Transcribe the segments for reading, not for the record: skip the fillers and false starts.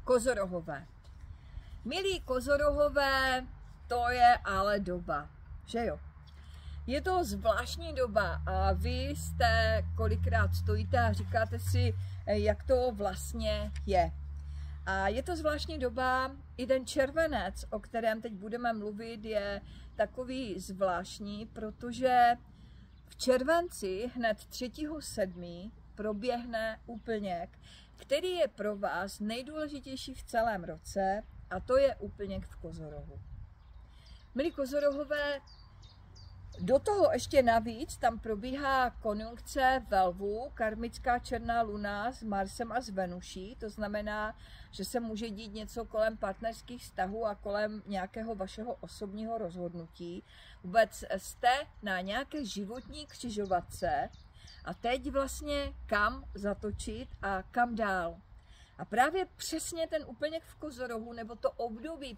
Kozorohové. Milí kozorohové, to je ale doba, že jo? Je to zvláštní doba a vy jste kolikrát stojíte a říkáte si, jak to vlastně je. A je to zvláštní doba, i ten červenec, o kterém teď budeme mluvit, je takový zvláštní, protože v červenci hned 3.7. proběhne úplněk, který je pro vás nejdůležitější v celém roce, a to je úplněk v Kozorohu. Milí kozorohové, do toho ještě navíc tam probíhá konjunkce ve Lvu, karmická černá luna s Marsem a s Venuší, to znamená, že se může dít něco kolem partnerských vztahů a kolem nějakého vašeho osobního rozhodnutí. Vůbec jste na nějaké životní křižovatce a teď vlastně kam zatočit a kam dál. A právě přesně ten úplněk v Kozorohu, nebo to období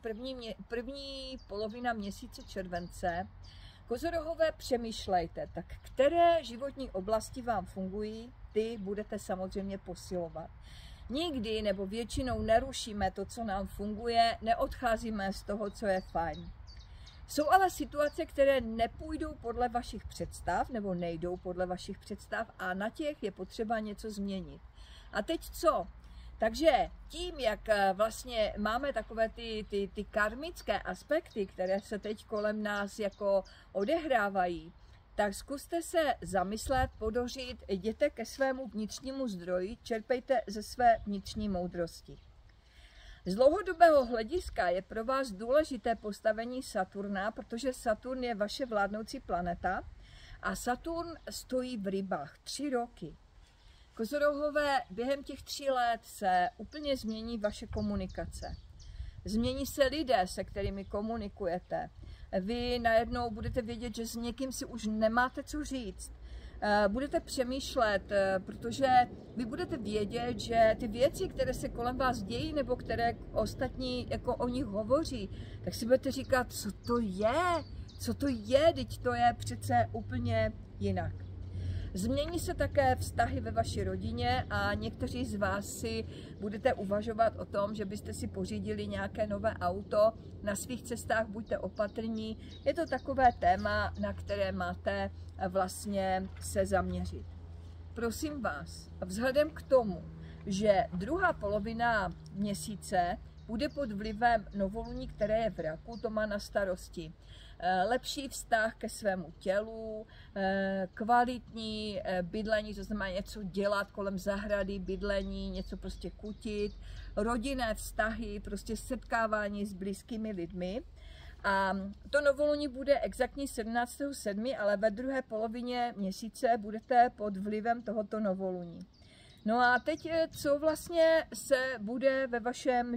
první polovina měsíce července, kozorohové, přemýšlejte, tak které životní oblasti vám fungují, ty budete samozřejmě posilovat. Nikdy nebo většinou nerušíme to, co nám funguje, neodcházíme z toho, co je fajn. Jsou ale situace, které nepůjdou podle vašich představ nebo nejdou podle vašich představ a na těch je potřeba něco změnit. A teď co? Takže tím, jak vlastně máme takové ty karmické aspekty, které se teď kolem nás jako odehrávají, tak zkuste se zamyslet, podořit, jděte ke svému vnitřnímu zdroji, čerpejte ze své vnitřní moudrosti. Z dlouhodobého hlediska je pro vás důležité postavení Saturna, protože Saturn je vaše vládnoucí planeta a Saturn stojí v rybách 3 roky. Kozorohové, během těch 3 let se úplně změní vaše komunikace. Změní se lidé, se kterými komunikujete. Vy najednou budete vědět, že s někým si už nemáte co říct. Budete přemýšlet, protože vy budete vědět, že ty věci, které se kolem vás dějí, nebo které ostatní jako o nich hovoří, tak si budete říkat, co to je? Co to je? Vždyť to je přece úplně jinak. Změní se také vztahy ve vaší rodině a někteří z vás si budete uvažovat o tom, že byste si pořídili nějaké nové auto. Na svých cestách buďte opatrní. Je to takové téma, na které máte vlastně se zaměřit. Prosím vás, vzhledem k tomu, že druhá polovina měsíce bude pod vlivem novoluní, které je v Raku, to má na starosti lepší vztah ke svému tělu, kvalitní bydlení, to znamená něco dělat kolem zahrady, bydlení, něco prostě kutit, rodinné vztahy, prostě setkávání s blízkými lidmi. A to novoluní bude exaktní 17.7., ale ve druhé polovině měsíce budete pod vlivem tohoto novoluní. No a teď, co vlastně se bude ve vašem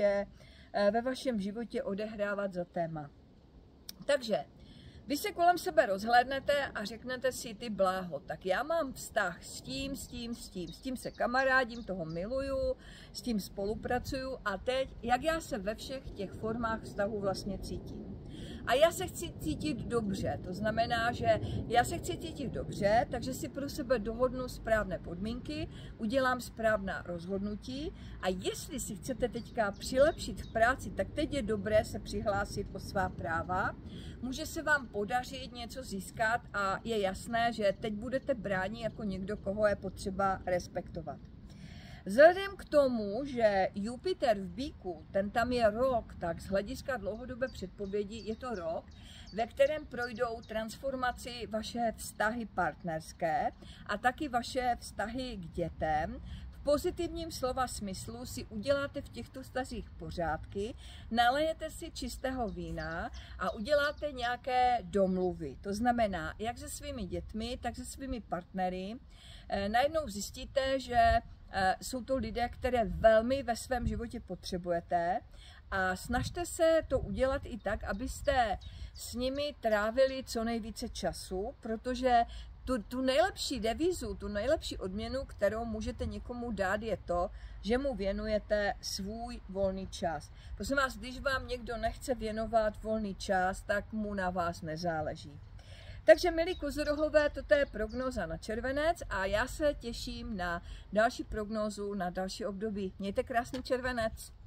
životě odehrávat za téma. Takže vy se kolem sebe rozhlédnete a řeknete si, ty bláho, tak já mám vztah s tím se kamarádím, toho miluju, s tím spolupracuju a teď, jak já se ve všech těch formách vztahu vlastně cítím. A já se chci cítit dobře, to znamená, že já se chci cítit dobře, takže si pro sebe dohodnu správné podmínky, udělám správná rozhodnutí a jestli si chcete teďka přilepšit v práci, tak teď je dobré se přihlásit o svá práva. Může se vám podařit něco získat a je jasné, že teď budete bráni jako někdo, koho je potřeba respektovat. Vzhledem k tomu, že Jupiter v Býku, ten tam je rok, tak z hlediska dlouhodobé předpovědi je to rok, ve kterém projdou transformaci vaše vztahy partnerské a taky vaše vztahy k dětem. V pozitivním slova smyslu si uděláte v těchto vztazích pořádky, nalejete si čistého vína a uděláte nějaké domluvy. To znamená, jak se svými dětmi, tak se svými partnery. Najednou zjistíte, že jsou to lidé, které velmi ve svém životě potřebujete a snažte se to udělat i tak, abyste s nimi trávili co nejvíce času, protože tu nejlepší devízu, tu nejlepší odměnu, kterou můžete někomu dát, je to, že mu věnujete svůj volný čas. Prosím vás, když vám někdo nechce věnovat volný čas, tak mu na vás nezáleží. Takže milí kozorohové, toto je prognóza na červenec a já se těším na další prognózu, na další období. Mějte krásný červenec.